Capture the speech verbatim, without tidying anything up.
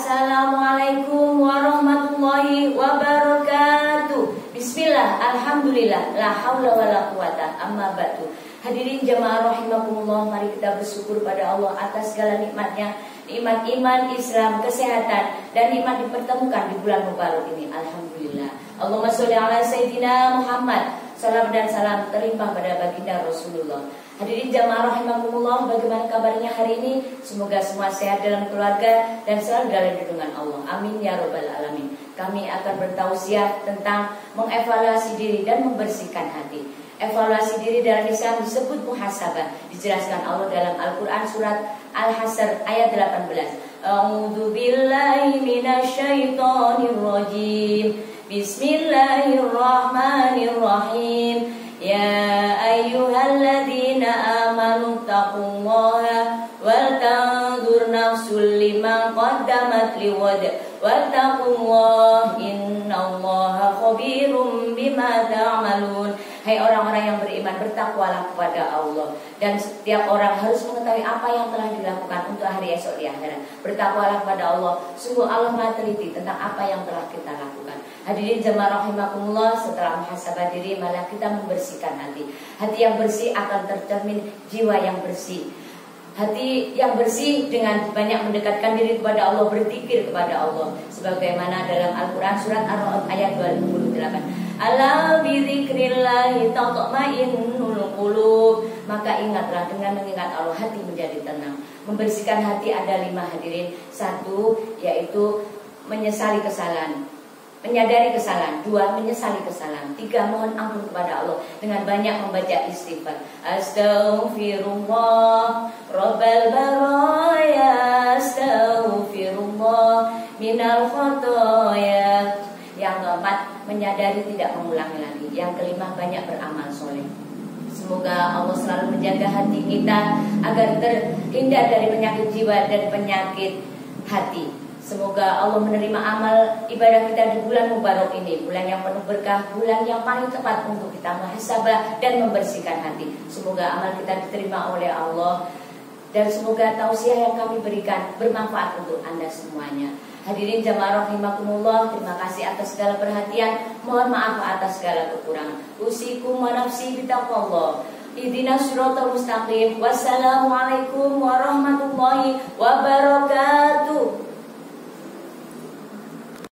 Assalamualaikum warahmatullahi wabarakatuh. Bismillah, alhamdulillah, la haula wala quwata amma ba'du. Hadirin jamaah rahimakumullah, mari kita bersyukur pada Allah atas segala nikmatnya, nikmat iman, Islam, kesehatan, dan nikmat dipertemukan di bulan Mubarak ini. Alhamdulillah. Allahumma sholli ala sayyidina Muhammad. Salam dan salam terlimpah pada baginda Rasulullah. Hadirin jamaah rahimakumullah, bagaimana kabarnya hari ini? Semoga semua sehat dalam keluarga dan selalu dalam lindungan Allah. Amin ya rabbal alamin. Kami akan bertausiah tentang mengevaluasi diri dan membersihkan hati. Evaluasi diri dalam Islam disebut muhasabah. Dijelaskan Allah dalam Al-Quran surat Al-Hasr ayat delapan belas. A'udzu billahi minasyaitonir rajim. Bismillahirrahmanirrahim. Ya ayyuhalladzina amanu taqullaha wal tanzur nafsul liman qaddamat liwad wattaqullaha innallaha khabirum bima ta'malun. Hai orang-orang yang beriman, bertakwalah kepada Allah. Dan setiap orang harus mengetahui apa yang telah dilakukan untuk hari esok di akhirat. Bertakwalah kepada Allah. Sungguh Allah Maha teliti tentang apa yang telah kita lakukan. Hadirin jemaah rahimakumullah, setelah muhasabah diri, malah kita membersihkan hati. Hati yang bersih akan tercermin jiwa yang bersih. Hati yang bersih dengan banyak mendekatkan diri kepada Allah, berzikir kepada Allah. Sebagaimana dalam Al-Quran surat Ar-Ra'd ayat dua puluh delapan. Ala bizikrillahi tatma'innul qulub. Maka ingatlah, dengan mengingat Allah hati menjadi tenang. Membersihkan hati ada lima, hadirin. Satu, yaitu menyesali kesalahan, menyadari kesalahan. Dua, menyesali kesalahan. Tiga, mohon ampun kepada Allah dengan banyak membaca istighfar. Astaghfirullah Rabbal baraya, astaghfirullah minal khotoya. Yang keempat, menyadari tidak mengulangi lagi. Yang kelima, banyak beramal soleh. Semoga Allah selalu menjaga hati kita agar terhindar dari penyakit jiwa dan penyakit hati. Semoga Allah menerima amal ibadah kita di bulan Mubarak ini, bulan yang penuh berkah, bulan yang paling tepat untuk kita muhasabah dan membersihkan hati. Semoga amal kita diterima oleh Allah, dan semoga tausiah yang kami berikan bermanfaat untuk Anda semuanya. Hadirin jamaah rahimakumullah, terima kasih atas segala perhatian. Mohon maaf atas segala kekurangan. Usikum wa nafsi bitaqwallah. Ihdinas siratal mustaqim. Wassalamualaikum warahmatullahi wabarakatuh.